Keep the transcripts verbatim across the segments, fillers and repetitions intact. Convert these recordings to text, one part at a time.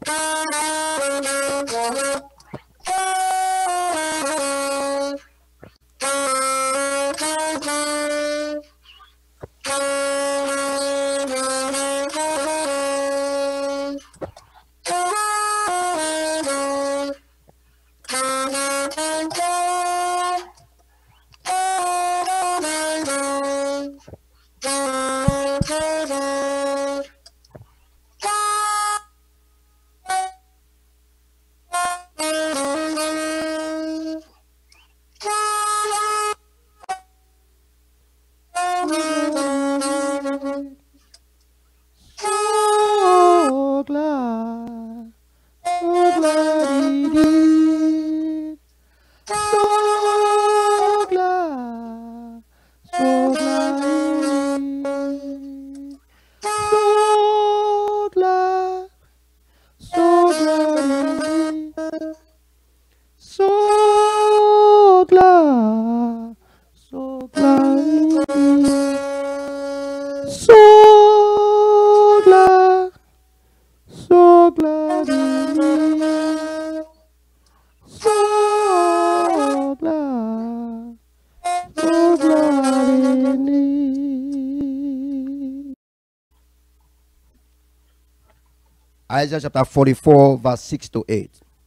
Isaiah chapter forty-four, verse six to eight.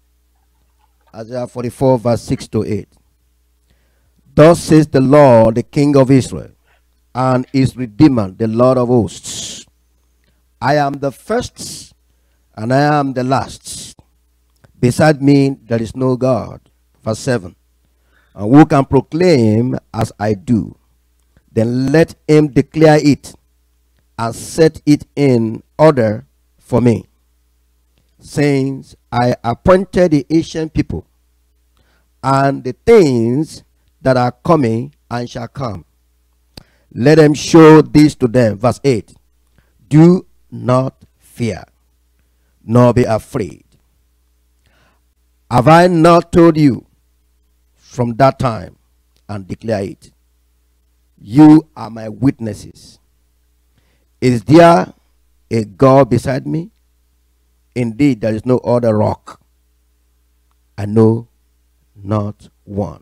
Isaiah forty-four, verse six to eight. Thus says the Lord, the King of Israel, and his Redeemer, the Lord of hosts. I am the first, and I am the last. Beside me, there is no God. Verse seven. And who can proclaim as I do? Then let him declare it, and set it in order for me. Saying, I appointed the ancient people, and the things that are coming and shall come. Let them show this to them. Verse eight. Do not fear, nor be afraid. Have I not told you from that time, and declare it? You are my witnesses. Is there a God beside me? Indeed, there is no other rock. I know not one.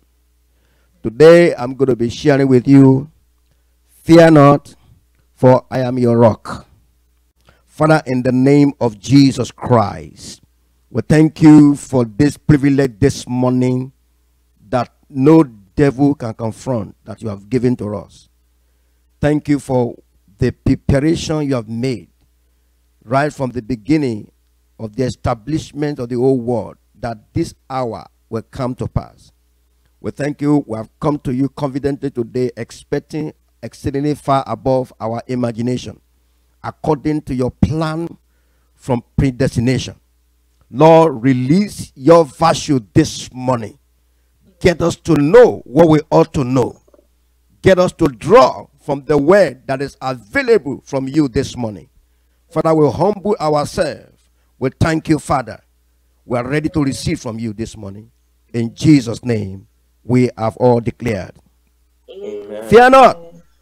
Today, I'm going to be sharing with you, fear not, for I am your rock. Father, in the name of Jesus Christ, we thank you for this privilege this morning that no devil can confront, that you have given to us. Thank you for the preparation you have made right from the beginning of the establishment of the whole world, that this hour will come to pass. We thank you. We have come to you confidently today, expecting exceedingly far above our imagination, according to your plan from predestination. Lord, release your virtue this morning. Get us to know what we ought to know. Get us to draw from the word that is available from you this morning. Father, we humble ourselves. We thank you, Father. We are ready to receive from you this morning. In Jesus' name, we have all declared. Amen. Fear not,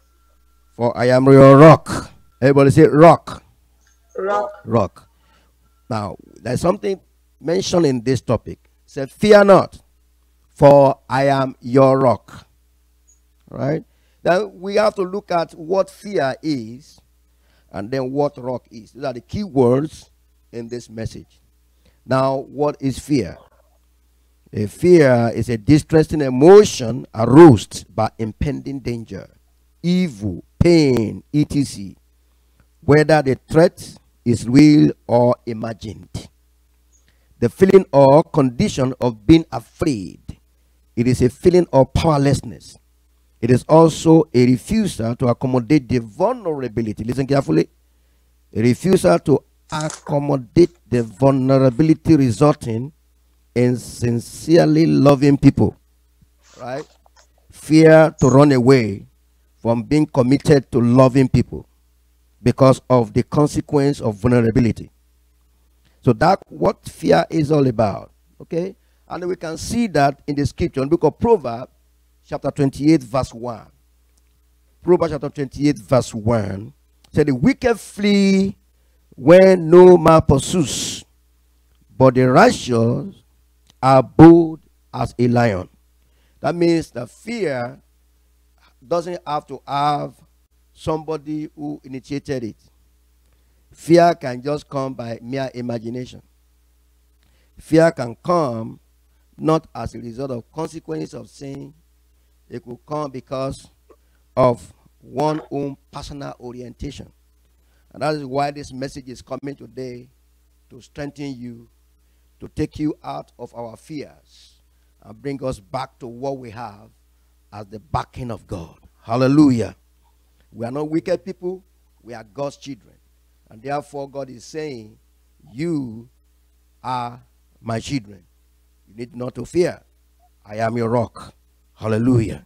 for I am your rock. Everybody say rock. Rock. Rock. Now, there's something mentioned in this topic. It said, fear not, for I am your rock. Right? Then we have to look at what fear is, and then what rock is. These are the key words in this message. Now, what is fear? A fear is a distressing emotion aroused by impending danger, evil, pain, et cetera, whether the threat is real or imagined. The feeling or condition of being afraid. It is a feeling of powerlessness. It is also a refusal to accommodate the vulnerability. Listen carefully. A refusal to accommodate the vulnerability resulting in sincerely loving people. Right? Fear to run away from being committed to loving people because of the consequence of vulnerability. So that's what fear is all about. Okay? And we can see that in the scripture, in the book of Proverbs, chapter twenty-eight, verse one. Proverbs chapter twenty-eight, verse one. Said, the wicked flee when no man pursues, but the righteous are bold as a lion. That means the fear doesn't have to have somebody who initiated it. Fear can just come by mere imagination. Fear can come not as a result of consequences of sin. It could come because of one's own personal orientation. And that is why this message is coming today, to strengthen you, to take you out of our fears and bring us back to what we have as the backing of God. Hallelujah. We are not wicked people. We are God's children. And therefore God is saying, you are my children. You need not to fear. I am your rock. Hallelujah.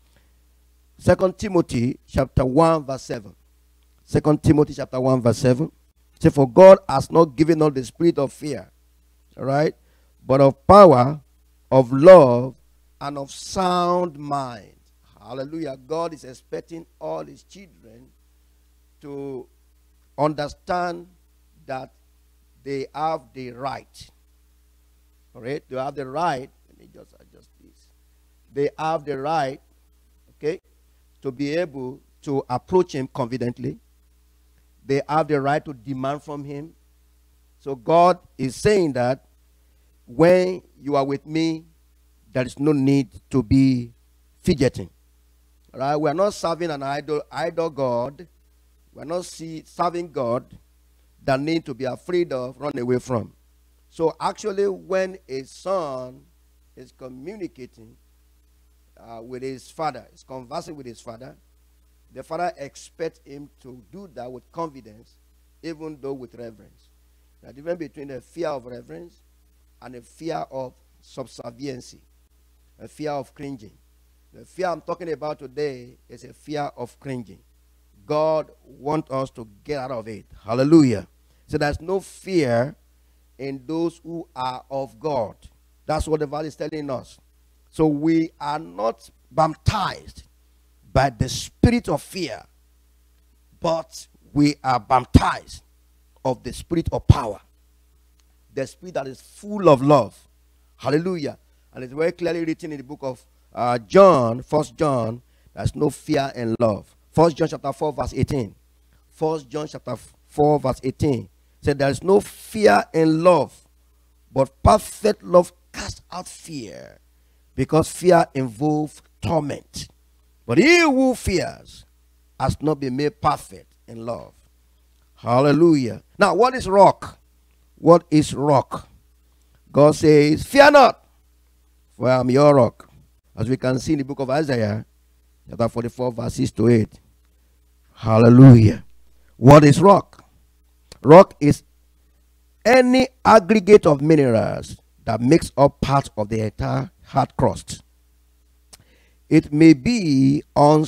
Second Timothy chapter one verse seven. Second Timothy chapter one verse seven. Say, for God has not given us the spirit of fear, all right, but of power, of love, and of sound mind. Hallelujah. God is expecting all his children to understand that they have the right. All right? They have the right. Let me just adjust this. They have the right, okay, to be able to approach him confidently. They have the right to demand from him. So God is saying that when you are with me, there is no need to be fidgeting. All right? We are not serving an idol, idol God. We are not see, serving God that need to be afraid of, run away from. So actually, when a son is communicating uh, with his father, is conversing with his father, the father expects him to do that with confidence, even though with reverence. The difference between a fear of reverence and a fear of subserviency, a fear of cringing. The fear I'm talking about today is a fear of cringing. God wants us to get out of it. Hallelujah. So there's no fear in those who are of God. That's what the Bible is telling us. So we are not baptized by the spirit of fear, but we are baptized of the spirit of power, the spirit that is full of love. Hallelujah. And it's very clearly written in the book of uh, John, First John, there's no fear in love. First John chapter four verse eighteen. First John chapter four verse eighteen said there is no fear in love, but perfect love casts out fear, because fear involves torment. But he who fears has not been made perfect in love. Hallelujah. Now, what is rock? What is rock? God says, fear not, for I am your rock. As we can see in the book of Isaiah, chapter forty-four, verse six to eight. Hallelujah. What is rock? Rock is any aggregate of minerals that makes up part of the entire hard crust. It may be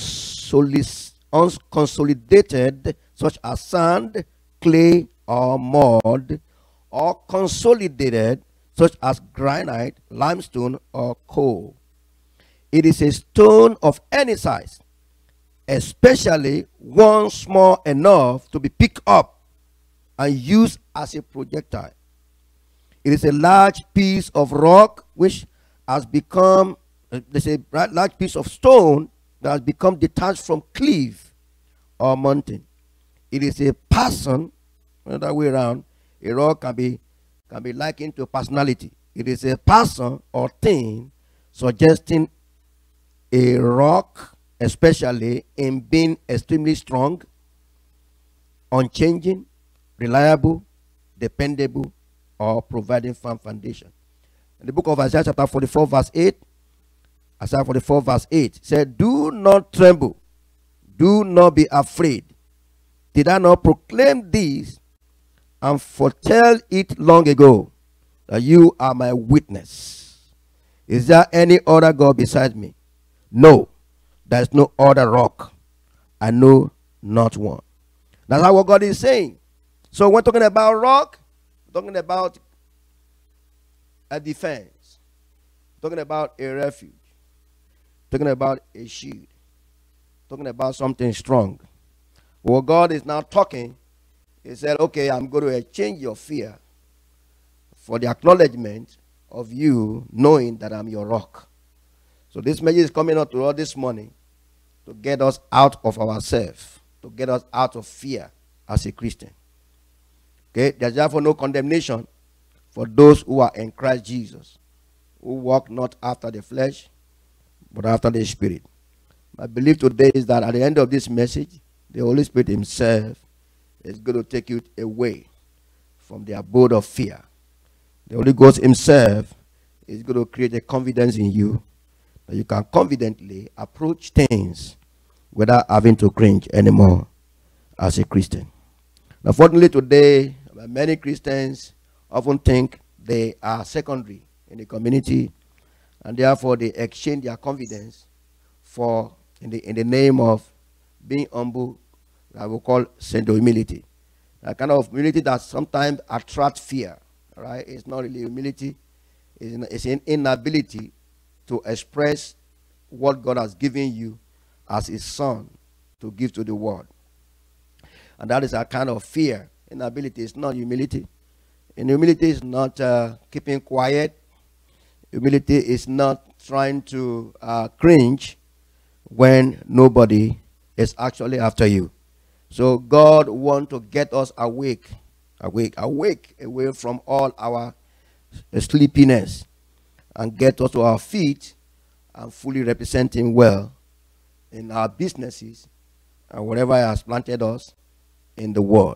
unconsolidated, such as sand, clay, or mud, or consolidated, such as granite, limestone, or coal. It is a stone of any size, especially one small enough to be picked up and used as a projectile. It is a large piece of rock which has become, there's a large piece of stone that has become detached from cliff or mountain. It is a person, another way around, a rock can be, can be likened to personality. It is a person or thing, suggesting a rock, especially in being extremely strong, unchanging, reliable, dependable, or providing firm foundation. In the book of Isaiah chapter forty-four verse eight, Isaiah forty-four verse eight said, do not tremble, do not be afraid. Did I not proclaim this and foretell it long ago, that you are my witness? Is there any other God besides me? No, there is no other rock. I know not one. That's not what God is saying. So we're talking about rock, we're talking about a defense, we're talking about a refuge, we're talking about a shield, we're talking about something strong. Well, God is now talking. He said, okay, I'm going to exchange your fear for the acknowledgement of you knowing that I'm your rock. So this message is coming out to us this morning to get us out of ourselves, to get us out of fear as a Christian. Okay, there's therefore no condemnation for those who are in Christ Jesus, who walk not after the flesh, but after the Spirit. My belief today is that at the end of this message, the Holy Spirit himself is going to take you away from the abode of fear. The Holy Ghost himself is going to create a confidence in you that you can confidently approach things without having to cringe anymore as a Christian. Unfortunately today, many Christians often think they are secondary in the community, and therefore they exchange their confidence for in the in the name of being humble, that we call pseudo humility. That kind of humility that sometimes attracts fear. Right? It's not really humility. It's an, it's an inability to express what God has given you as his son to give to the world. And that is a kind of fear. Inability is not humility. And humility is not uh, keeping quiet. Humility is not trying to uh, cringe when nobody is actually after you. So God wants to get us awake, awake, awake, away from all our sleepiness and get us to our feet and fully represent him well in our businesses and wherever he has planted us in the world.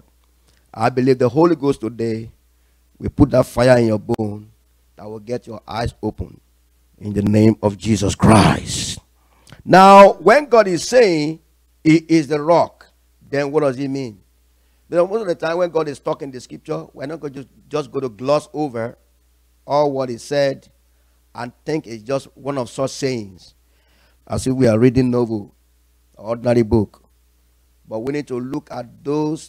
I believe the Holy Ghost today will put that fire in your bone that will get your eyes open in the name of Jesus Christ. Now, when God is saying he is the rock, then what does he mean? Because most of the time when God is talking in the scripture, we're not going to just, just go to gloss over all what he said and think it's just one of such sayings, as if we are reading novel, ordinary book. But we need to look at those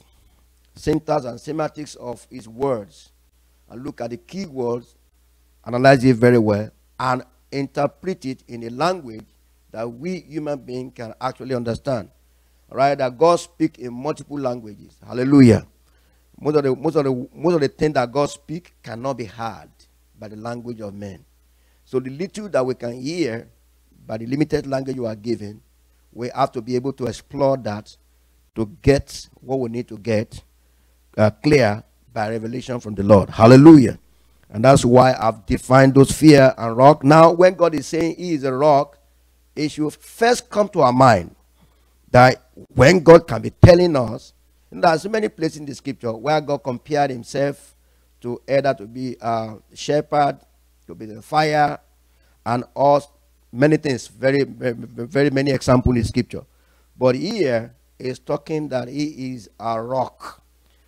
syntax and semantics of his words and look at the key words, analyze it very well, and interpret it in a language that we human beings can actually understand. All right, that God speaks in multiple languages. Hallelujah. Most of the most of the most of the things that God speaks cannot be heard by the language of men. So the little that we can hear by the limited language you are given, we have to be able to explore that to get what we need to get uh, clear by revelation from the Lord. Hallelujah. And that's why I've defined those fear and rock. Now, when God is saying he is a rock, it should first come to our mind that when God can be telling us, and there are so many places in the scripture where God compared himself to either to be a shepherd, to be the fire, and all many things, very, very, very many examples in scripture. But here is talking that he is a rock.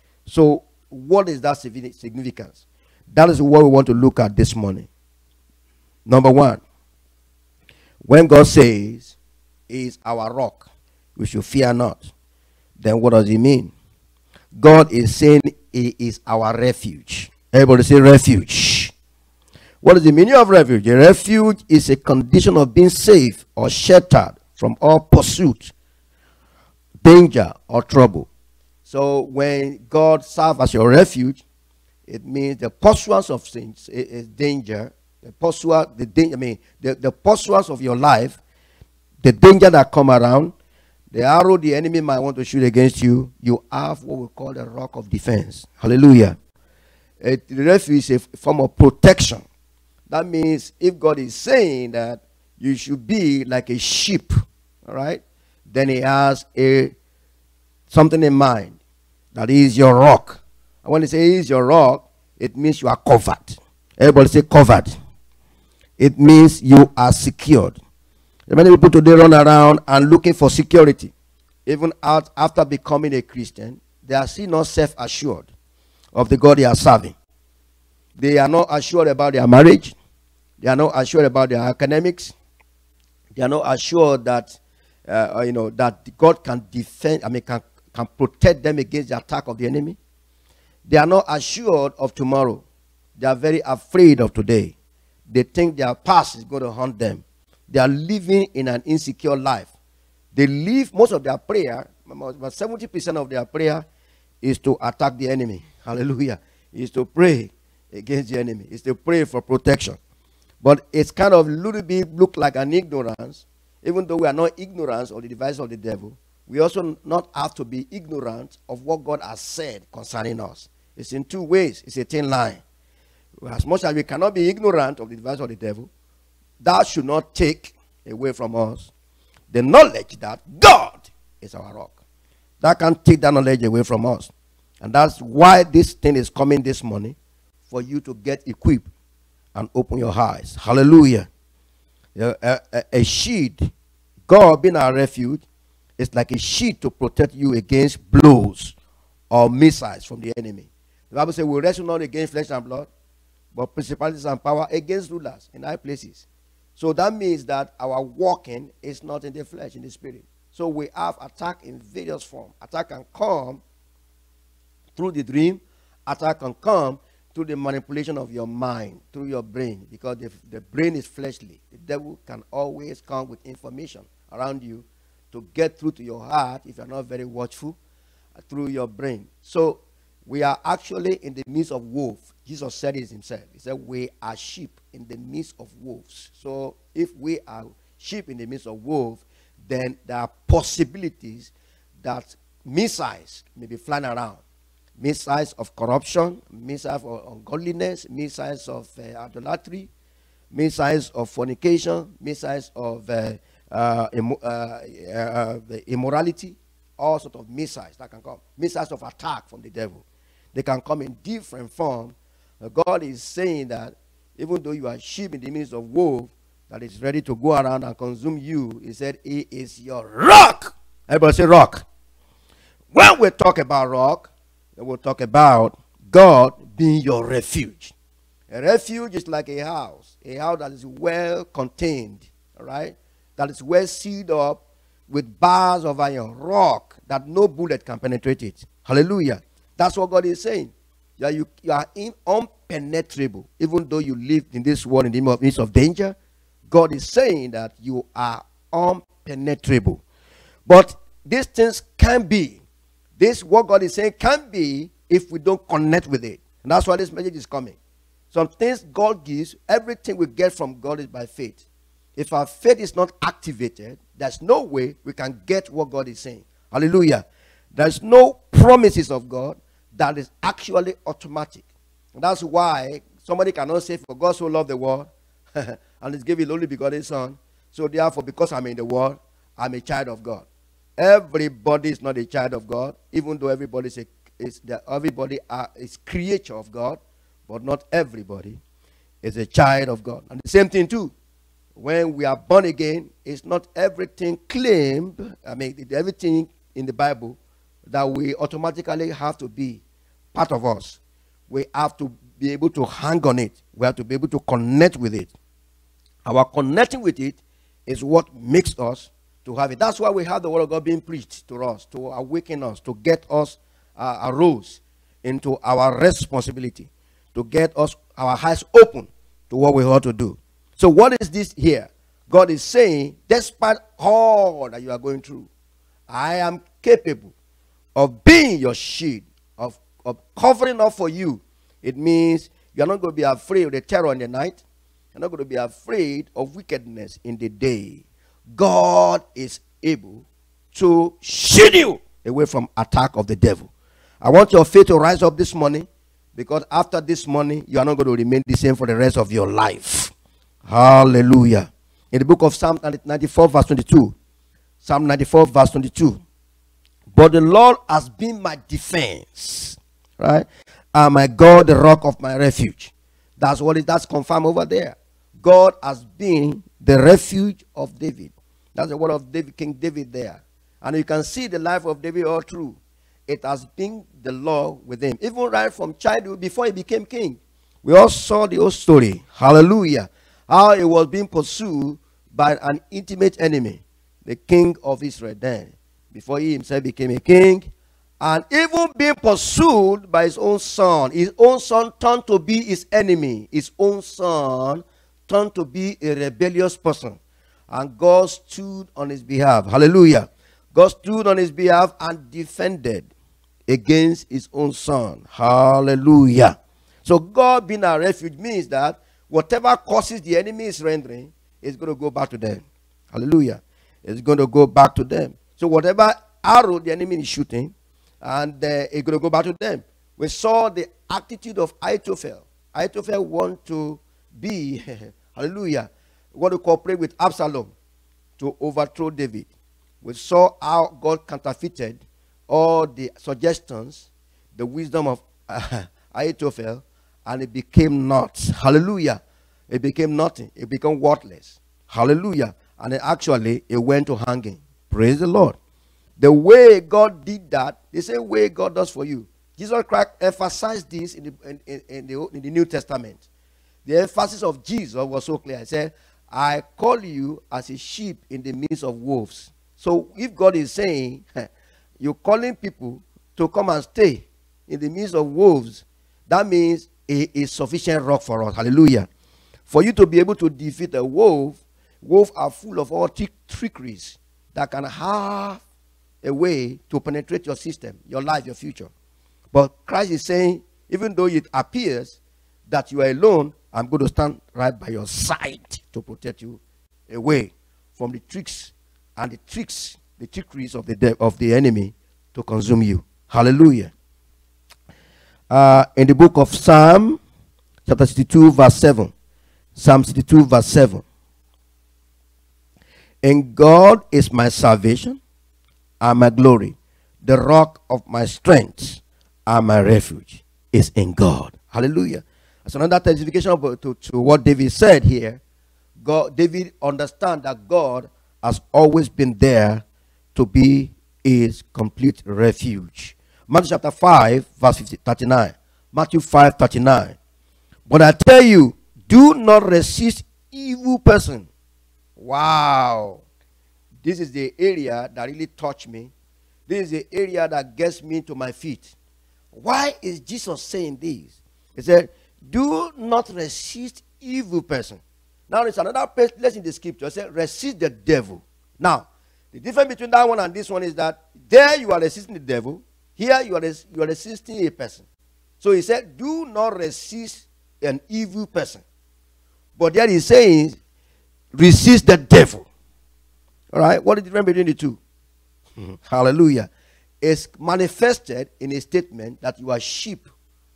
So what is that significance? That is what we want to look at this morning. Number one, when God says he is our rock, we should fear not. Then what does he mean? God is saying he is our refuge. Everybody say refuge. What is the meaning of refuge? A refuge is a condition of being safe or sheltered from all pursuit, danger, or trouble. So when God serves as your refuge, it means the pursuance of things is danger. The pursuance, the danger, I mean, the, the pursuance of your life, the danger that come around, the arrow the enemy might want to shoot against you, you have what we call the rock of defense. Hallelujah. A, the refuge is a form of protection. That means if God is saying that you should be like a sheep, all right, then he has a something in mind. That is your rock. And when he says he is your rock, it means you are covered. Everybody say covered. It means you are secured. Many people today run around and looking for security. Even out after becoming a Christian, they are still not self-assured of the God they are serving. They are not assured about their marriage. They are not assured about their academics. They are not assured that uh, you know that God can defend. I mean, can can protect them against the attack of the enemy. They are not assured of tomorrow. They are very afraid of today. They think their past is going to haunt them. They are living in an insecure life. They live, most of their prayer, about seventy percent of their prayer is to attack the enemy. Hallelujah. Is to pray against the enemy. It's to pray for protection. But it's kind of a little bit look like an ignorance. Even though we are not ignorant of the device of the devil, we also not have to be ignorant of what God has said concerning us. It's in two ways. It's a thin line. As much as we cannot be ignorant of the device of the devil, that should not take away from us the knowledge that God is our rock. That can't take that knowledge away from us. And that's why this thing is coming this morning, for you to get equipped and open your eyes. Hallelujah. A, a, a shield, God being our refuge, is like a shield to protect you against blows or missiles from the enemy. The Bible says we wrestle not against flesh and blood, but principalities and power, against rulers in high places. So that means that our walking is not in the flesh, in the spirit. So we have attack in various forms. Attack can come through the dream. Attack can come through the manipulation of your mind, through your brain, because the, the brain is fleshly. The devil can always come with information around you to get through to your heart if you're not very watchful, uh, through your brain. So we are actually in the midst of wolves. Jesus said it himself. He said we are sheep in the midst of wolves. So if we are sheep in the midst of wolves, then there are possibilities that missiles may be flying around. Missiles of corruption, missiles of ungodliness, missiles of uh, idolatry, missiles of fornication, missiles of uh, uh, immo uh, uh, immorality, all sorts of missiles that can come. Missiles of attack from the devil. They can come in different forms. Uh, God is saying that even though you are sheep in the midst of wolves that is ready to go around and consume you, he said, he is your rock. Everybody say rock. When we talk about rock, we'll talk about God being your refuge. A refuge is like a house. A house that is well contained, all right? That is well sealed up with bars of iron, rock, that no bullet can penetrate it. Hallelujah. That's what God is saying. Yeah, you, you are in, unpenetrable. Even though you live in this world in the midst of danger, God is saying that you are unpenetrable. But these things can be. This, what God is saying, can be if we don't connect with it. And that's why this message is coming. Some things God gives, everything we get from God is by faith. If our faith is not activated, there's no way we can get what God is saying. Hallelujah. There's no promises of God that is actually automatic. And that's why somebody cannot say, for God so loved the world, and He's given His only begotten Son, so therefore, because I'm in the world, I'm a child of God. Everybody is not a child of God, even though everybody is, a, is that everybody are, is creature of God, but not everybody is a child of God. And the same thing too, when we are born again, it's not everything claimed, I mean, everything in the Bible that we automatically have to be part of us. We have to be able to hang on it. We have to be able to connect with it. Our connecting with it is what makes us to have it. That's why we have the word of God being preached to us, to awaken us, to get us uh, arose into our responsibility, to get us our eyes open to what we ought to do. So what is this here? God is saying, despite all that you are going through, I am capable of being your shield, of, of covering up for you. It means you are not going to be afraid of the terror in the night. You're not going to be afraid of wickedness in the day. God is able to shield you away from attack of the devil. I want your faith to rise up this morning, because after this morning, you are not going to remain the same for the rest of your life. Hallelujah. In the book of Psalm ninety-four, verse twenty-two. Psalm ninety-four, verse twenty-two. But the Lord has been my defense, right? And my God, the rock of my refuge. That's what it, that's confirmed over there. God has been the refuge of David. That's the word of David, King David there. And you can see the life of David all through. It has been the Lord with him. Even right from childhood, before he became king. We all saw the whole story. Hallelujah. How he was being pursued by an intimate enemy, the king of Israel then, before he himself became a king. And even being pursued by his own son. His own son turned to be his enemy. His own son turned to be a rebellious person. And God stood on his behalf. Hallelujah. God stood on his behalf and defended against his own son. Hallelujah. So God being our refuge means that whatever causes the enemy is rendering is going to go back to them. Hallelujah. It's going to go back to them. So whatever arrow the enemy is shooting, and uh, it's going to go back to them. We saw the attitude of Ahithophel. Ahithophel want to be, hallelujah, want to cooperate with Absalom to overthrow David. We saw how God counterfeited all the suggestions, the wisdom of uh, Ahithophel, and it became naught. Hallelujah. It became nothing. It became worthless. Hallelujah. And it actually, it went to hanging. Praise the Lord. The way God did that, the same way God does for you. Jesus Christ emphasized this in the, in, in, in the, in the New Testament. The emphasis of Jesus was so clear. He said, I call you as a sheep in the midst of wolves. So if God is saying, you're calling people to come and stay in the midst of wolves, that means a, a sufficient rock for us. Hallelujah. For you to be able to defeat a wolf, wolves are full of all trick, trickeries that can have a way to penetrate your system, your life, your future. But Christ is saying, even though it appears that you are alone, I'm going to stand right by your side to protect you away from the tricks and the tricks, the trickeries of the of the enemy to consume you. Hallelujah. Uh, in the book of Psalm, chapter sixty-two, verse seven. Psalm sixty-two, verse seven. In God is my salvation and my glory. The rock of my strength and my refuge is in God. Hallelujah. That's another testification of, to, to what David said here. God, David understands that God has always been there to be his complete refuge. Matthew chapter five, verse thirty-nine. Matthew five, thirty-nine. But I tell you, do not resist evil person. Wow. This is the area that really touched me. This is the area that gets me to my feet. Why is Jesus saying this? He said, do not resist evil person. Now, there's another place in the scripture. It says, resist the devil. Now, the difference between that one and this one is that there you are resisting the devil. Here you are, you are resisting a person. So he said, do not resist an evil person. But there he's saying, resist the devil. All right? What is the difference between the two? Hallelujah. It's manifested in a statement that you are sheep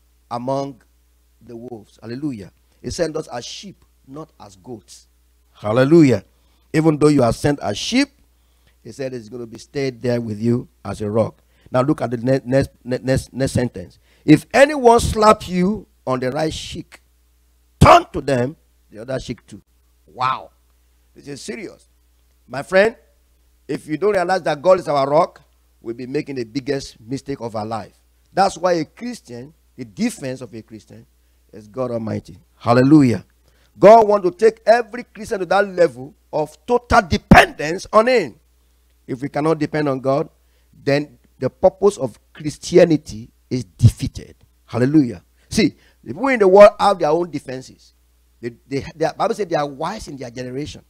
among the wolves. Hallelujah. He sent us as sheep, not as goats. Hallelujah. Even though you are sent as sheep, he said it's going to be stayed there with you as a rock. Now look at the next, next, next, next sentence. If anyone slaps you on the right cheek, turn to them the other cheek too. Wow. This is serious. My friend, if you don't realize that God is our rock, we'll be making the biggest mistake of our life. That's why a Christian, the defense of a Christian, is God Almighty. Hallelujah. God wants to take every Christian to that level of total dependence on Him. If we cannot depend on God, then the purpose of Christianity is defeated. Hallelujah. See, the people in the world have their own defenses. They, they, the Bible says they are wise in their generation.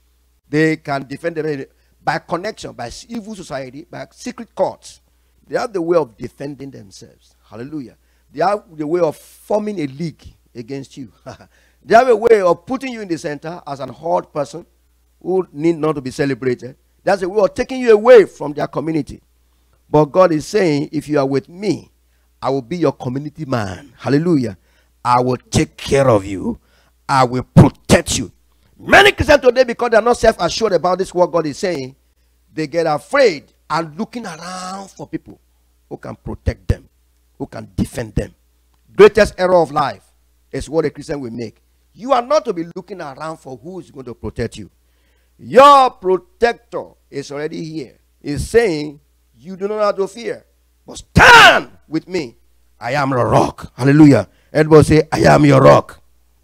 They can defend them by connection, by evil society, by secret courts. They have the way of defending themselves. Hallelujah. They have the way of forming a league against you. They have a way of putting you in the center as an odd person who need not to be celebrated. That's a way of taking you away from their community. But God is saying, if you are with me, I will be your community man. Hallelujah. I will take care of you. I will protect you. Many Christians today, because they are not self-assured about this, what God is saying, they get afraid and looking around for people who can protect them, who can defend them. Greatest error of life is what a Christian will make. You are not to be looking around for who is going to protect you. Your protector is already here. He's saying, you do not have to fear, but stand with me. I am your rock. Hallelujah. Everybody say, I am your rock.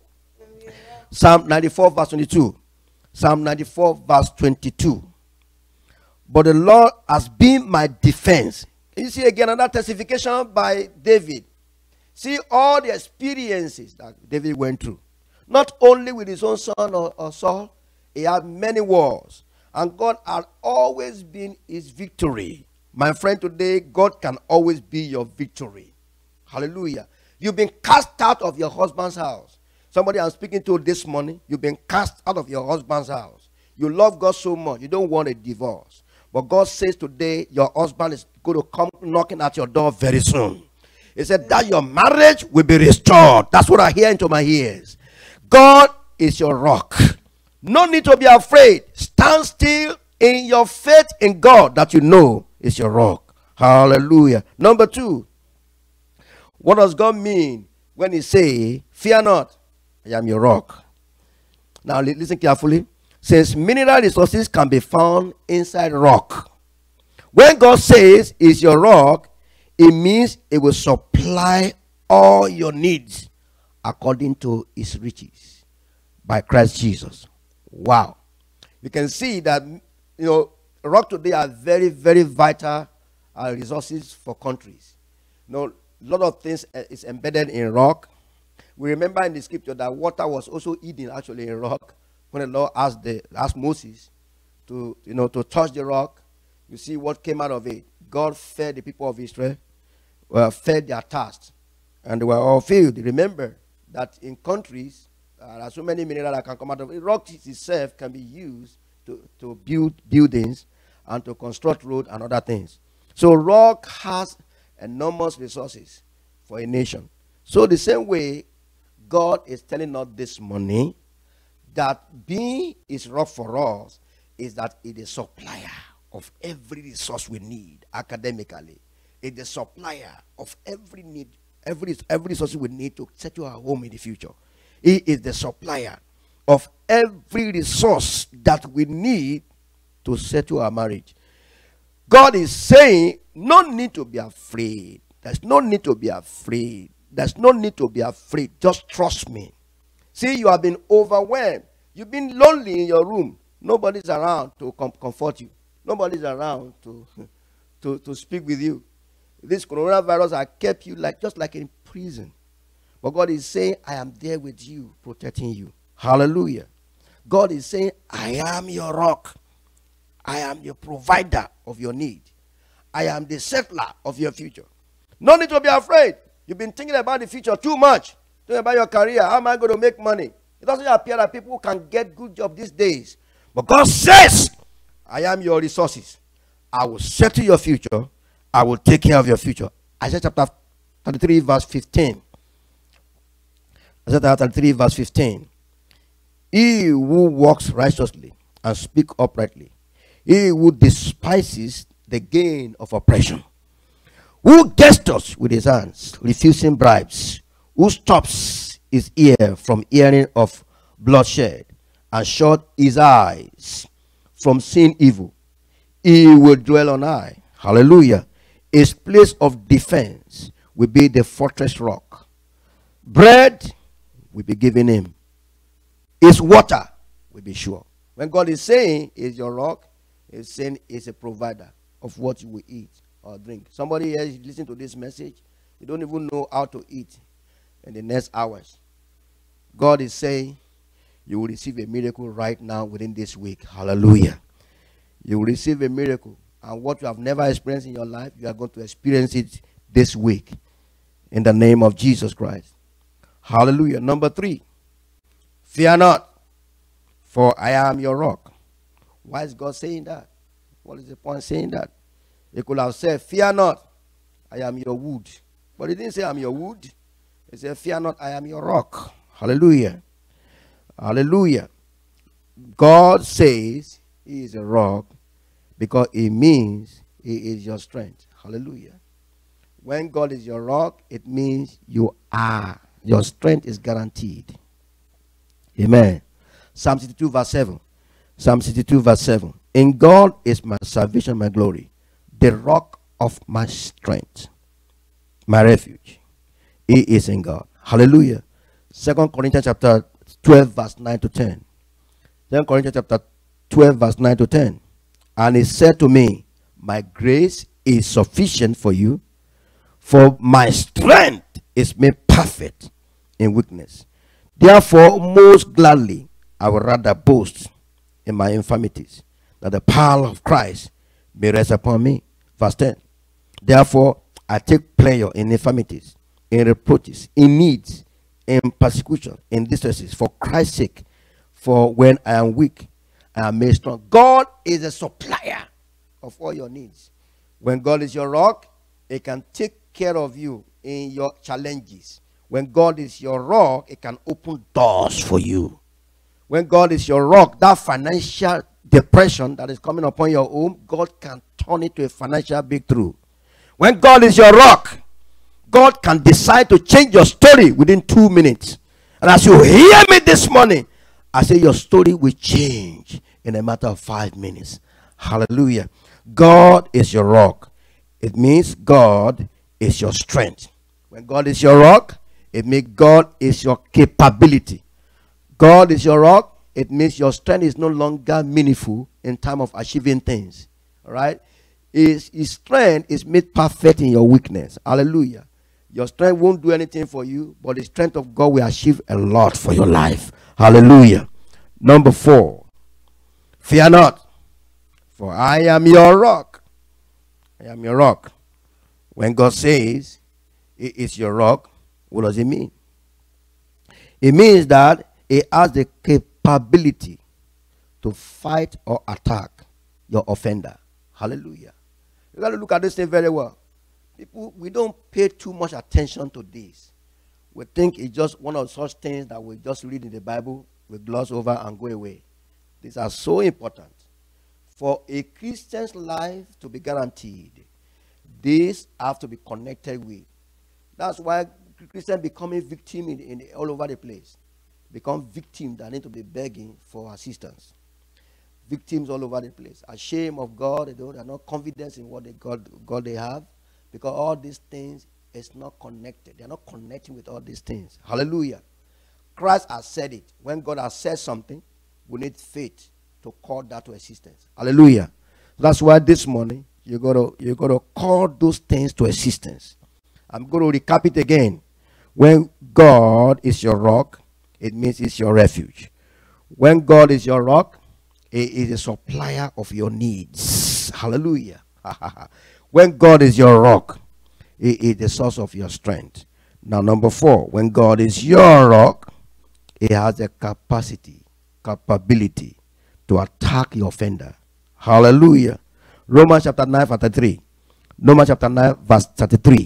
Psalm ninety-four, verse twenty-two. Psalm ninety-four, verse twenty-two. But the Lord has been my defense. Can you see again another testification by David? See all the experiences that David went through. Not only with his own son or, or Saul, he had many wars. And God had always been his victory. My friend, today, God can always be your victory. Hallelujah. You've been cast out of your husband's house. Somebody I'm speaking to this morning, you've been cast out of your husband's house. You love God so much, you don't want a divorce. But God says today, your husband is going to come knocking at your door very soon. He said that your marriage will be restored. That's what I hear into my ears. God is your rock. No need to be afraid. Stand still in your faith in God that you know is your rock. Hallelujah. Number two, what does God mean when he say, fear not, I am your rock? Now listen carefully. Since mineral resources can be found inside rock, when God says is your rock, it means it will supply all your needs according to his riches by Christ Jesus. Wow. You can see that, you know, rock today are very, very vital uh, resources for countries. You know, a lot of things uh, is embedded in rock. We remember in the scripture that water was also hidden actually in rock. When the Lord asked, the, asked Moses to, you know, to touch the rock, you see what came out of it. God fed the people of Israel, uh, fed their thirst, and they were all filled. Remember that in countries, uh, there are so many minerals that can come out of it. Rock itself can be used to, to build buildings and to construct roads and other things. So rock has enormous resources for a nation. So the same way, God is telling us this morning that being his rock for us is that it is supplier of every resource we need academically. It is supplier of every need, every, every resource we need to settle our home in the future. He is the supplier of every resource that we need to settle our marriage. God is saying, no need to be afraid. There's no need to be afraid. There's no need to be afraid. Just trust me. See, you have been overwhelmed. You've been lonely in your room. Nobody's around to com comfort you. Nobody's around to, to, to speak with you. This coronavirus has kept you like just like in prison. But God is saying, I am there with you, protecting you. Hallelujah. God is saying, I am your rock. I am your provider of your need. I am the settler of your future. No need to be afraid. You've been thinking about the future too much. Thinking about your career. How am I going to make money? It doesn't appear that people can get good jobs these days. But God says, I am your resources. I will settle your future. I will take care of your future. Isaiah chapter thirty-three verse fifteen. Isaiah thirty-three verse fifteen. He who walks righteously and speak uprightly, he who despises the gain of oppression, who gestures with his hands, refusing bribes, who stops his ear from hearing of bloodshed, and shut his eyes from seeing evil, he will dwell on high. Hallelujah. His place of defense will be the fortress rock. Bread will be given him. His water will be sure. When God is saying is your rock, he's saying is a provider of what you will eat or drink. Somebody here is listening to this message, you don't even know how to eat in the next hours. God is saying you will receive a miracle right now within this week. Hallelujah. You will receive a miracle. And what you have never experienced in your life, you are going to experience it this week. In the name of Jesus Christ. Hallelujah. Number three. Fear not, for I am your rock. Why is God saying that? What is the point saying that? He could have said, fear not, I am your wood. But he didn't say I'm your wood. He said, fear not, I am your rock. Hallelujah. Hallelujah. God says he is a rock because it means he is your strength. Hallelujah. When God is your rock, it means you are. Your strength is guaranteed. Amen. Psalm sixty-two verse seven. Psalm sixty-two verse seven. In God is my salvation, my glory, the rock of my strength, my refuge. He is in God. Hallelujah. Second Corinthians chapter twelve verse nine to ten. Second Corinthians chapter twelve verse nine to ten. And he said to me, my grace is sufficient for you, for my strength is made perfect in weakness. Therefore, most gladly, I will rather boast in my infirmities, that the power of Christ may rest upon me. Verse ten. Therefore, I take pleasure in infirmities, in reproaches, in needs, in persecution, in distresses, for Christ's sake. For when I am weak, I am made strong. God is a supplier of all your needs. When God is your rock, He can take care of you in your challenges. When God is your rock, He can open doors for you. When God is your rock, that financial depression that is coming upon your home, God can turn it to a financial breakthrough. When God is your rock, God can decide to change your story within two minutes. And as you hear me this morning, I say your story will change in a matter of five minutes. Hallelujah. God is your rock. It means God is your strength. When God is your rock, it means God is your capability. God is your rock. It means your strength is no longer meaningful in time of achieving things. All right? His, his strength is made perfect in your weakness. Hallelujah. Your strength won't do anything for you, but the strength of God will achieve a lot for your life. Hallelujah. Number four. Fear not, for I am your rock. I am your rock. When God says He is your rock, what does it mean? It means that He has the capability to fight or attack your offender. Hallelujah. You got to look at this thing very well. People, we don't pay too much attention to this. We think it's just one of such things that we just read in the Bible, we gloss over and go away. These are so important. For a Christian's life to be guaranteed, these have to be connected with. That's why Christians becoming victim in, in all over the place. Become victims that need to be begging for assistance. Victims all over the place. Ashamed of God, they don't have no confidence in what they God, God they have. Because all these things is not connected. They are not connecting with all these things. Hallelujah. Christ has said it. When God has said something, we need faith to call that to existence. Hallelujah. That's why this morning you got to you got to call those things to existence. I'm going to recap it again. When God is your rock, it means it's your refuge. When God is your rock, He is a supplier of your needs. Hallelujah. When God is your rock, He is the source of your strength. Now, number four, when God is your rock, He has the capacity, capability to attack your offender. Hallelujah. Romans chapter nine, verse thirty-three. Romans chapter nine, verse thirty-three.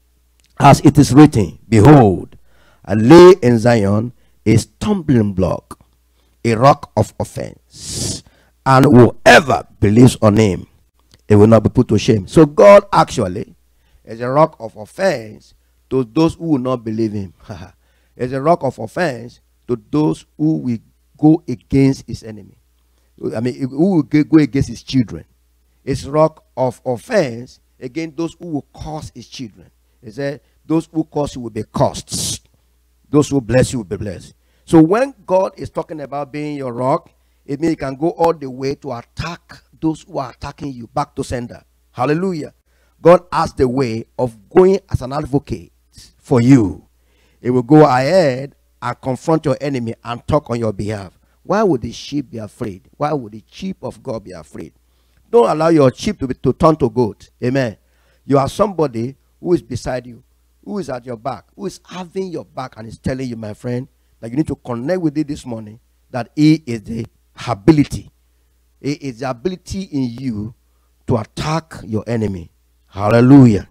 As it is written, behold, I lay in Zion a stumbling block, a rock of offense, and whoever believes on Him, it will not be put to shame. So God actually is a rock of offense to those who will not believe Him. It's a rock of offense to those who will go against His enemy. I mean, who will go against His children. It's a rock of offense against those who will curse His children. He said, those who curse you will be cursed. Those who bless you will be blessed. So when God is talking about being your rock, it means He can go all the way to attack those who are attacking you back to sender. Hallelujah. God has the way of going as an advocate for you. He will go ahead and confront your enemy and talk on your behalf. Why would the sheep be afraid? Why would the sheep of God be afraid? Don't allow your sheep to, be, to turn to goat. Amen. You are somebody who is beside you, who is at your back, who is having your back and is telling you, my friend, that you need to connect with it this morning, that He is the ability. It is the ability in you to attack your enemy. Hallelujah.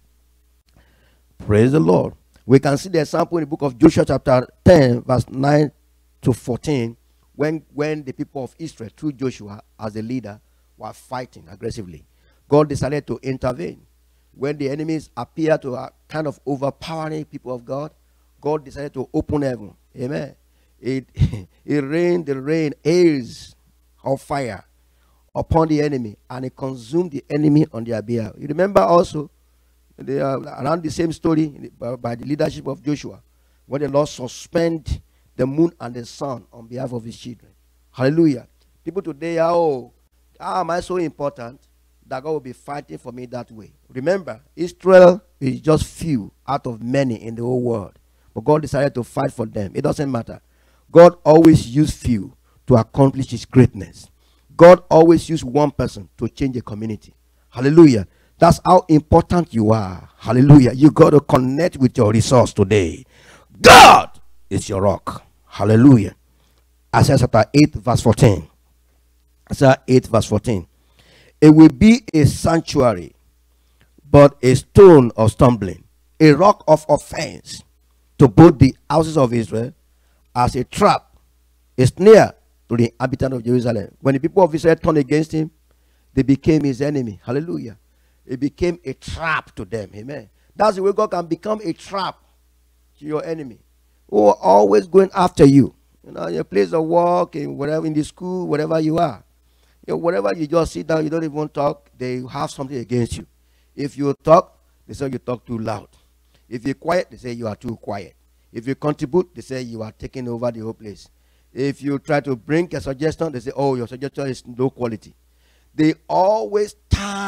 Praise the Lord. We can see the example in the book of Joshua chapter ten, verse nine to fourteen, when, when the people of Israel, through Joshua as the leader, were fighting aggressively. God decided to intervene. When the enemies appear to uh, kind of overpowering people of God, God decided to open heaven. Amen. It, it rained the rain, hails of fire upon the enemy, and it consumed the enemy on their behalf. You remember also, they are around the same story by, by the leadership of Joshua, when the Lord suspend the moon and the sun on behalf of His children. Hallelujah. People today are, oh, how am I so important that God will be fighting for me that way? Remember, Israel is just few out of many in the whole world. But God decided to fight for them. It doesn't matter. God always used few to accomplish His greatness. God always used one person to change a community. Hallelujah. That's how important you are. Hallelujah. You got to connect with your resource today. God is your rock. Hallelujah. Isaiah chapter eight, verse fourteen. Isaiah eight, verse fourteen. It will be a sanctuary, but a stone of stumbling, a rock of offense to both the houses of Israel, as a trap, a snare to the inhabitants of Jerusalem. When the people of Israel turned against him, they became his enemy. Hallelujah. It became a trap to them. Amen. That's the way God can become a trap to your enemy, who are always going after you. You know, in your place of work, in whatever, in the school, wherever you are. You know, wherever you just sit down, you don't even talk, they have something against you. If you talk, they say you talk too loud. If you're quiet, they say you are too quiet. If you contribute, they say you are taking over the whole place. If you try to bring a suggestion, they say, oh, your suggestion is low quality. They always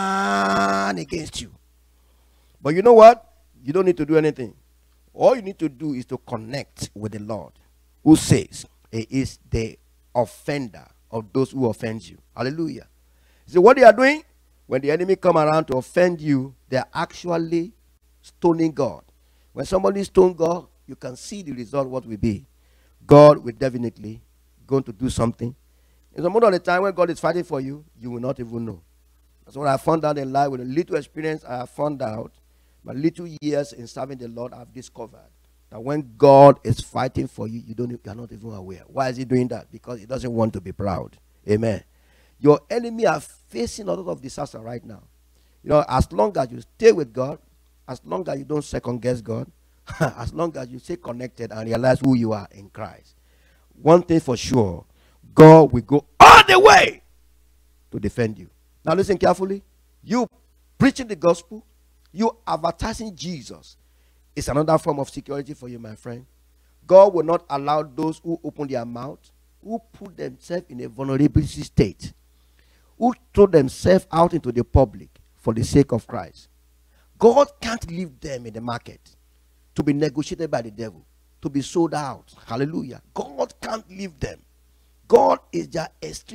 turn against you. But you know what? You don't need to do anything. All you need to do is to connect with the Lord, who says he is the offender of those who offend you. Hallelujah. See what they are doing? When the enemy come around to offend you, they are actually stoning God. When somebody stone God, you can see the result, what will be. God will definitely going to do something. And some of the time when God is fighting for you, you will not even know. That's what I found out in life. With a little experience, I have found out, my little years in serving the Lord, I've discovered that when God is fighting for you, you don't, you are not even aware. Why is he doing that? Because he doesn't want to be proud. Amen. Your enemy are facing a lot of disaster right now. You know, as long as you stay with God, as long as you don't second guess God, as long as you stay connected and realize who you are in Christ, one thing for sure, God will go all the way to defend you. Now listen carefully. You preaching the gospel, you advertising Jesus, is another form of security for you, my friend. God will not allow those who open their mouth, who put themselves in a vulnerability state, who throw themselves out into the public for the sake of Christ. God can't leave them in the market to be negotiated by the devil, to be sold out. Hallelujah. God can't leave them. God is their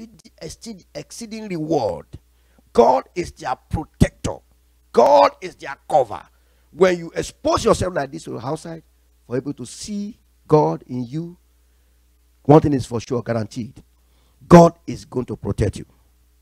exceeding reward. God is their protector. God is their cover. When you expose yourself like this to the outside, for people to see God in you, one thing is for sure guaranteed. God is going to protect you.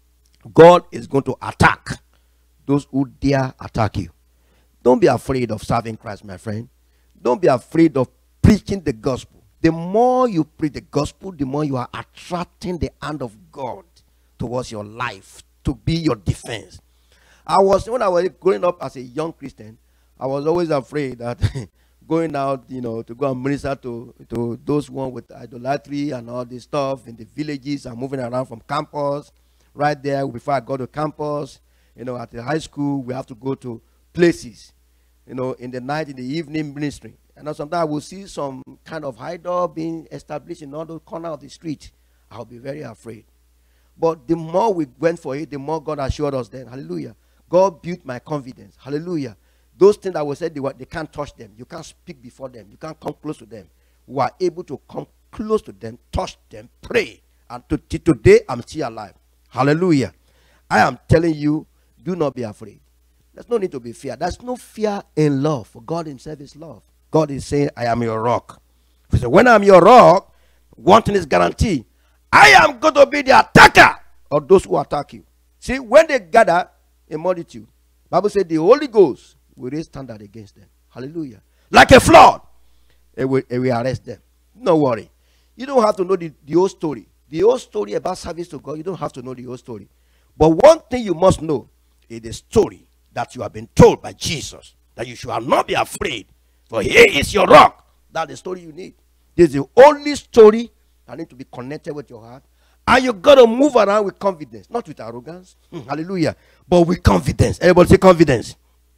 God is going to attack those who dare attack you. Don't be afraid of serving Christ, my friend. Don't be afraid of preaching the gospel. The more you preach the gospel, the more you are attracting the hand of God towards your life to be your defense. I was, when I was growing up as a young Christian, I was always afraid that going out, you know, to go and minister to, to those one with idolatry and all this stuff in the villages and moving around from campus. Right there, before I go to campus, you know, at the high school, we have to go to places, you know, in the night, in the evening ministry. And sometimes I will see some kind of idol being established in all the corners of the street. I'll be very afraid. But the more we went for it, the more God assured us then. Hallelujah. God built my confidence. Hallelujah. Those things that were said, they, were, they can't touch them. You can't speak before them. You can't come close to them. We are able to come close to them, touch them, pray. And to, to today, I'm still alive. Hallelujah. I am telling you, do not be afraid. There's no need to be fear. There's no fear in love. For God himself is love. God is saying, I am your rock. So when I'm your rock, one thing is guaranteed. I am going to be the attacker of those who attack you. See, when they gather a multitude, the Bible said the Holy Ghost will raise standard against them. Hallelujah. Like a flood, it will, it will arrest them. No worry. You don't have to know the, the whole story. The whole story about service to God, you don't have to know the whole story. But one thing you must know is the story that you have been told by Jesus, that you should not be afraid, for he is your rock. That's the story you need. This is the only story that needs to be connected with your heart. And you got to move around with confidence, not with arrogance. Hallelujah. But with confidence. Everybody say confidence.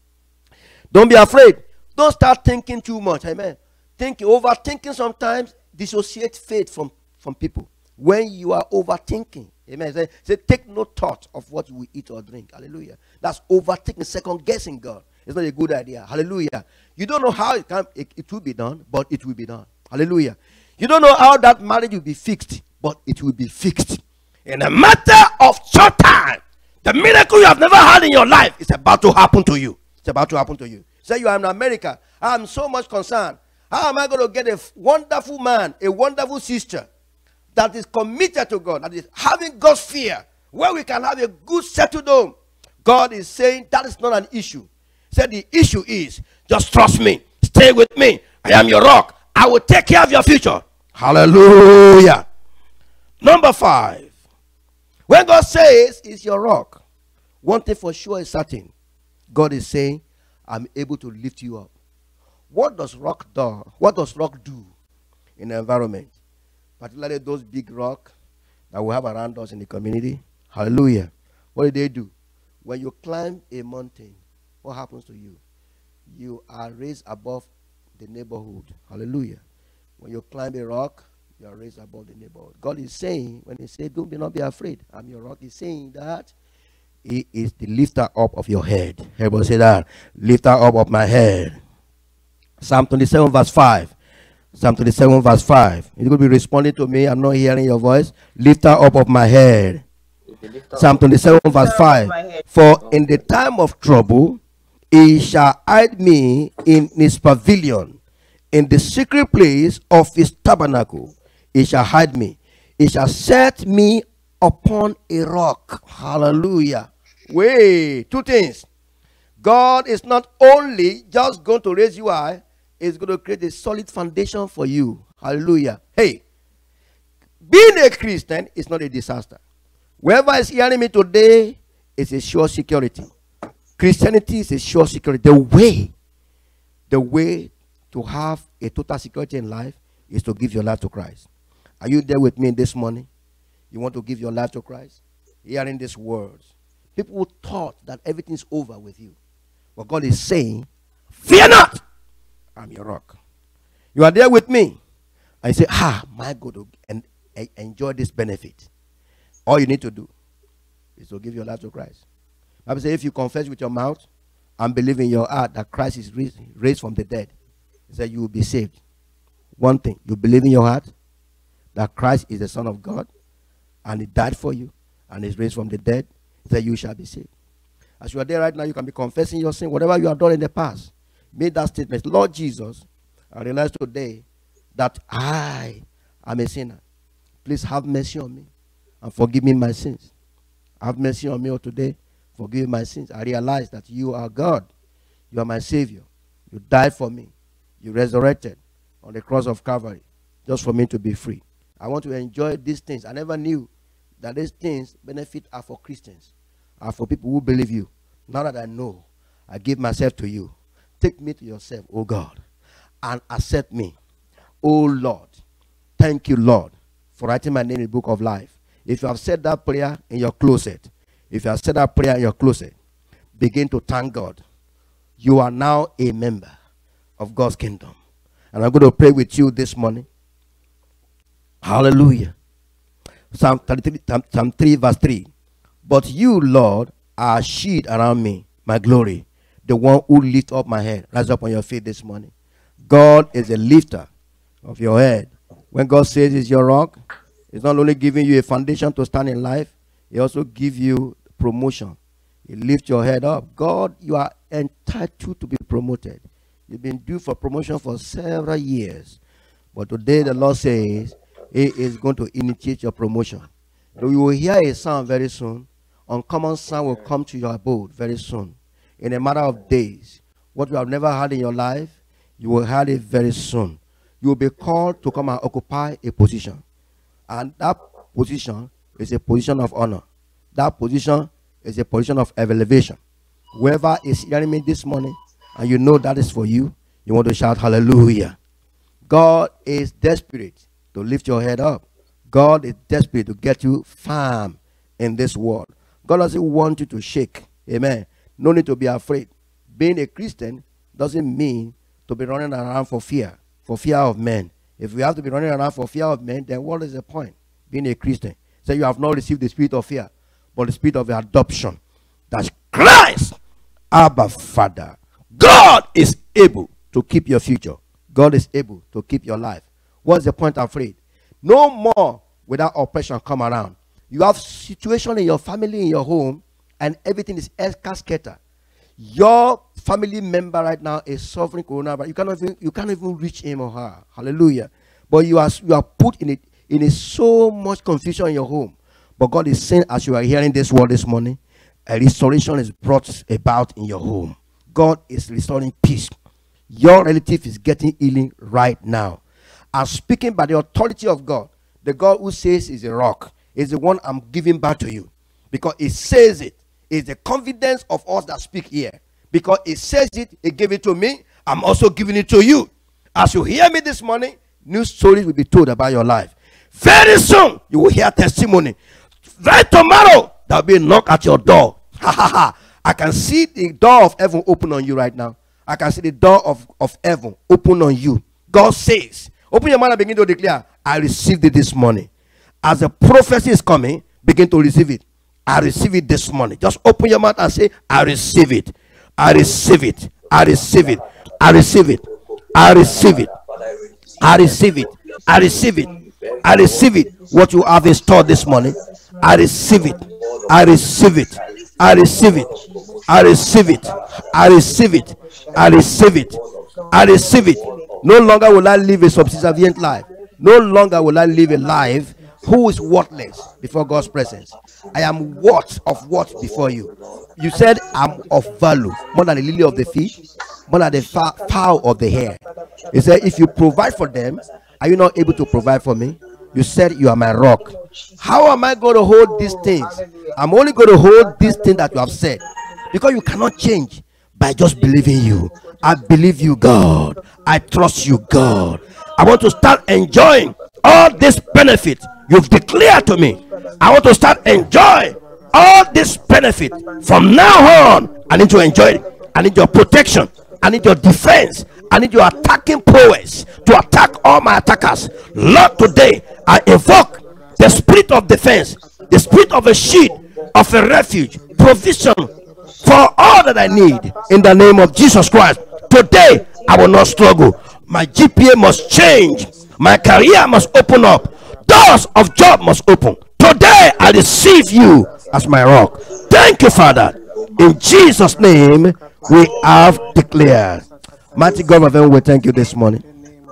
Don't be afraid. Don't start thinking too much. Amen. Thinking, overthinking sometimes dissociates faith from, from people. When you are overthinking, amen. Say, say, take no thought of what we eat or drink. Hallelujah. That's overthinking, second guessing God. It's not a good idea. Hallelujah. You don't know how it can it, it will be done, but it will be done. Hallelujah. You don't know how that marriage will be fixed, but it will be fixed. In a matter of short time, The miracle you have never had in your life is about to happen to you. It's about to happen to you. Say you are in America. I'm so much concerned. How am I going to get a wonderful man, a wonderful sister that is committed to God, that is having God's fear, where we can have a good settled home? God is saying that is not an issue. He said the issue is just trust me. Stay with me. I am your rock. I will take care of your future. Hallelujah. Number five. When God says it's your rock, one thing for sure is certain. God is saying, I'm able to lift you up. What does rock do? What does rock do in the environment? Particularly those big rocks that we have around us in the community. Hallelujah. What do they do? When you climb a mountain, what happens to you? You are raised above the neighborhood. Hallelujah. When you climb a rock, you are raised above the neighborhood. God is saying, when he says, do not be afraid, I'm your rock, he's saying that he is the lifter up of your head. Everybody say that. Lifter up of my head. Psalm twenty-seven verse five. Psalm twenty-seven verse five. You're going to be responding to me. I'm not hearing your voice. Lifter up of my head. Psalm twenty-seven verse five. For in the time of trouble, he shall hide me in his pavilion. In the secret place of his tabernacle, he shall hide me. He shall set me upon a rock. Hallelujah. Wait, two things. God is not only just going to raise you high, he's going to create a solid foundation for you. Hallelujah. Hey, being a Christian is not a disaster. Whoever is hearing me today is a sure security. Christianity is a sure security. The way, the way to have a total security in life is to give your life to Christ. Are you there with me this morning? You want to give your life to Christ? Hearing these words, people thought that everything's over with you. But God is saying, fear not, I'm your rock. You are there with me. I say, ah, my God, and enjoy this benefit. All you need to do is to give your life to Christ. Bible says, if you confess with your mouth and believe in your heart that Christ is raised from the dead, he said you will be saved. One thing, you believe in your heart that Christ is the Son of God and he died for you and is raised from the dead, he said you shall be saved. As you are there right now, you can be confessing your sin, whatever you have done in the past. Make that statement, Lord Jesus, I realize today that I am a sinner. Please have mercy on me and forgive me my sins. Have mercy on me today. Forgive my sins. I realize that you are God. You are my Savior. You died for me. You resurrected on the cross of Calvary just for me to be free. I want to enjoy these things. I never knew that these things benefit are for Christians, are for people who believe you. Now that I know, I give myself to you. Take me to yourself, oh God, and accept me. Oh Lord, thank you, Lord, for writing my name in the book of life. If you have said that prayer in your closet, if you have said that prayer in your closet, begin to thank God. You are now a member of God's kingdom. And I'm going to pray with you this morning. Hallelujah. Psalm thirty-three, Psalm three verse three. But you, Lord, are a shield around me, my glory, the one who lifts up my head. Rise up on your feet this morning. God is a lifter of your head. When God says he's your rock, he's not only giving you a foundation to stand in life, he also gives you promotion. He lifts your head up. God, you are entitled to be promoted. You've been due for promotion for several years. But today the Lord says he is going to initiate your promotion. So you will hear a sound very soon. Uncommon sound will come to your abode very soon. In a matter of days. What you have never had in your life, you will have it very soon. You will be called to come and occupy a position. And that position is a position of honor. That position is a position of elevation. Whoever is hearing me this morning, and you know that is for you, you want to shout hallelujah. God is desperate to lift your head up. God is desperate to get you firm in this world. God doesn't want you to shake. Amen. No need to be afraid. Being a Christian doesn't mean to be running around for fear, for fear of men. If we have to be running around for fear of men, then what is the point? Being a Christian. So you have not received the spirit of fear, but the spirit of adoption. That's Christ, Abba Father. God is able to keep your future. God is able to keep your life. What's the point of afraid? No more without oppression come around. You have situation in your family, in your home, and everything is cascated. Your family member right now is suffering coronavirus. You cannot even, you can't even reach him or her. Hallelujah. But you are you are put in it in a so much confusion in your home. But God is saying, as you are hearing this word this morning, a restoration is brought about in your home. God is restoring peace. Your relative is getting healing right now. I'm speaking by the authority of God. The God who says is a rock is the one I'm giving back to you. Because it says it. It's the confidence of us that speak here. Because it says it, it gave it to me. I'm also giving it to you. As you hear me this morning, new stories will be told about your life. Very soon, you will hear testimony. Right tomorrow, there will be a knock at your door. Ha ha ha. I can see the door of heaven open on you right now. I can see the door of, of heaven open on you. God says, open your mouth and begin to declare, I received it this morning. As the prophecy is coming, begin to receive it. I receive it this morning. Just open your mouth and say, I receive it. I receive it. I receive it. I receive it. I receive it. I receive it. I receive it. I receive it. What you have installed this morning, I receive it. I receive it. I receive it. I receive it. I receive it. I receive it. I receive it. No longer will I live a subservient life. No longer will I live a life who is worthless before God's presence. I am worth of what before you. You said I'm of value, more than the lily of the field, more than the fowl of the air. He said, if you provide for them, are you not able to provide for me? You said you are my rock. How am I going to hold these things? I'm only going to hold these things that you have said. Because you cannot change by just believing you. I believe you, God. I trust you, God. I want to start enjoying all this benefit you've declared to me. I want to start enjoying all this benefit from now on. I need to enjoy it. I need your protection. I need your defense. I need your attacking prowess to attack all my attackers. Lord, today I invoke the spirit of defense, the spirit of a shield, of a refuge, provision for all that I need in the name of Jesus Christ. Today I will not struggle. My G P A must change. My career must open up. Doors of job must open. Today I receive you as my rock. Thank you, Father. In Jesus' name we have declared. Mighty God of heaven, we thank you this morning.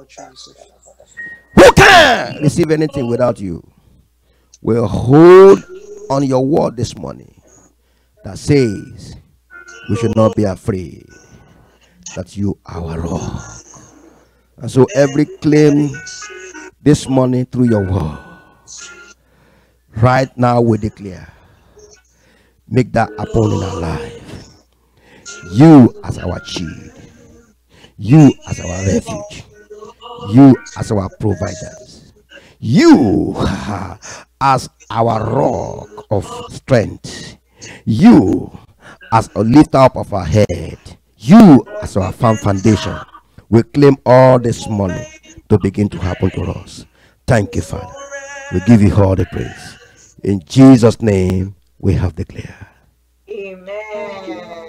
Who can receive anything without you? We'll hold on your word this morning that says we should not be afraid, that you are our rock. And so every claim this morning through your word, right now we declare, make that happen in our life. You as our shield, you as our refuge, you as our providers, you as our rock of strength, you as a lift up of our head, you as our firm foundation. We claim all this morning to begin to happen to us. Thank you, Father. We give you all the praise. In Jesus' name we have declared. Amen.